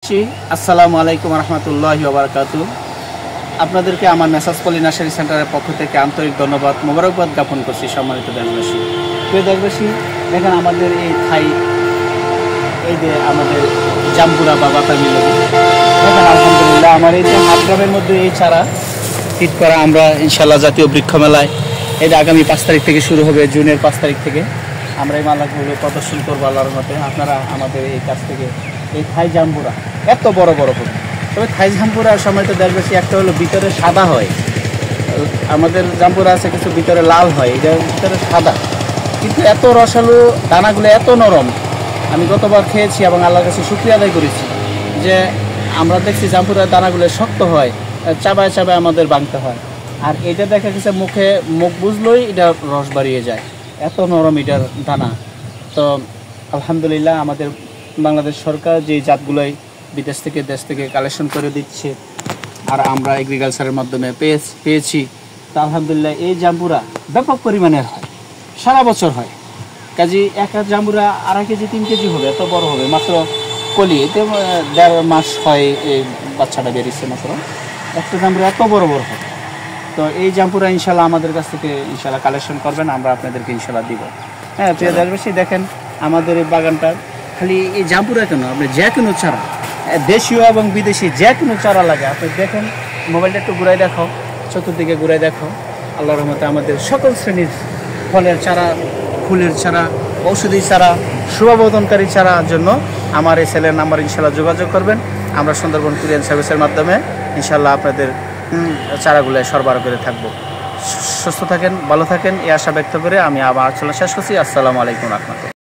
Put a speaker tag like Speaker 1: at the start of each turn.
Speaker 1: আসসালামু আলাইকুম রহমতুল্লাহি ওয়া বারাকাতুহু। আপনাদেরকে আমার মেসাজ পলি নার্সারি সেন্টারের পক্ষ থেকে আন্তরিক ধন্যবাদ মোবারকবাদ জ্ঞাপন করছি। সম্মানিত দেশবাসী, প্রিয় দেশবাসী, দেখেন আমাদের এই থাই, এই যে আমাদের জাম্বুরা বা বাতাবি লেবু, দেখেন আলহামদুলিল্লাহ আমার এই যে হাটগ্রামের মধ্যে এই চারা ফিট করা আমরা ইনশাল্লাহ জাতীয় বৃক্ষ মেলায় এই যে আগামী 5 তারিখ থেকে শুরু হবে, জুনের 5 তারিখ থেকে আমরা এই মালাগুলো প্রদর্শন করবো আল্লাহর মতে। আপনারা আমাদের এই কাছ থেকে এই থাই জাম্বুরা এত বড় বড় হবে, তবে থাই জাম্বুরার সময় তো দেখবেছি একটা হলো ভিতরে সাদা হয়, আমাদের জাম্বুরা আছে কিছু ভিতরে লাল হয়, এটা ভিতরে সাদা, কিন্তু এত রসালো, দানাগুলো এত নরম। আমি গতবার খেয়েছি এবং আল্লাহর কাছে শুকরিয়া আদায় করেছি যে আমরা দেখছি জাম্বুরার দানাগুলো শক্ত হয়, চাবায় চাবায় আমাদের ভাঙতে হয়, আর এটা দেখা গেছে মুখ বুঝলেই এটা রস বাড়িয়ে যায়, এত নরম এটার দানা। তো আলহামদুলিল্লাহ আমাদের বাংলাদেশ সরকার যে জাতগুলোই বিদেশ থেকে দেশ থেকে কালেকশন করে দিচ্ছে আর আমরা এগ্রিকালচারের মাধ্যমে পেয়েছি, তা আলহামদুলিল্লাহ এই জাম্বুরা ব্যাপক পরিমাণের হয়, সারা বছর হয়। কাজে এক জাম্বুরা 2.5 কেজি 3 কেজি হবে, এত বড় হবে, মাত্র কলি এতে 1.5 মাস হয় এই বাচ্চাটা বেরিয়েছে, মাত্র একটা জাম্বুরা এত বড় বড় হয়। তো এই জাম্বুরা ইনশাল্লাহ আমাদের কাছ থেকে ইনশাল্লাহ কালেকশন করবেন, আমরা আপনাদেরকে ইনশাল্লাহ দিব। হ্যাঁ প্রিয় দেশবাসী, দেখেন আমাদের এই বাগানটা খালি এই জাম্বুরা কেন, আপনি যে কোনো চারা, দেশীয় এবং বিদেশি যে কোনো চারা লাগে, আপনি দেখেন, মোবাইলটা একটু ঘুরাই দেখাও, চতুর্দিকে ঘুরাই দেখাও, আল্লাহর রহমতে আমাদের সকল শ্রেণীর ফলের চারা, ফুলের চারা, ঔষধি চারা, শুভবোধনকারী চারার জন্য আমার এই সেলের নাম্বার ইনশাল্লাহ যোগাযোগ করবেন। আমরা সুন্দরবন কুরিয়ার সার্ভিসের মাধ্যমে ইনশাল্লাহ আপনাদের চারাগুলো সরবরাহ করে থাকবো। সুস্থ থাকেন, ভালো থাকেন, এই আশা ব্যক্ত করে আমি আবার আলোচনা শেষ করছি। আসসালামু আলাইকুম রহমতুল্লাহ।